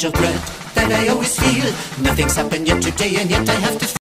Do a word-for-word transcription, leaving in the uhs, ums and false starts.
of dread that I always feel. Nothing's happened yet today, and yet I have to